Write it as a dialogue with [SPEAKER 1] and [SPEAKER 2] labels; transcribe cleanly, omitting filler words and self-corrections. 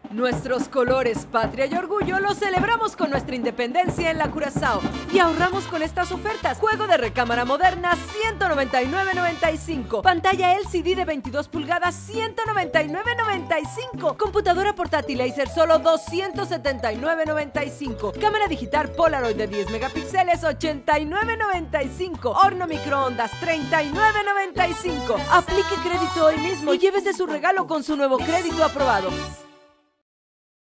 [SPEAKER 1] Nuestros colores, patria y orgullo los celebramos con nuestra independencia en la Curazao y ahorramos con estas ofertas. Juego de recámara moderna, $199.95. Pantalla LCD de 22 pulgadas, $199.95. Computadora portátil Acer, solo $279.95. Cámara digital Polaroid de 10 megapíxeles, $89.95. Horno microondas, $39.95. Aplique crédito hoy mismo y llévese su regalo con su nuevo crédito aprobado.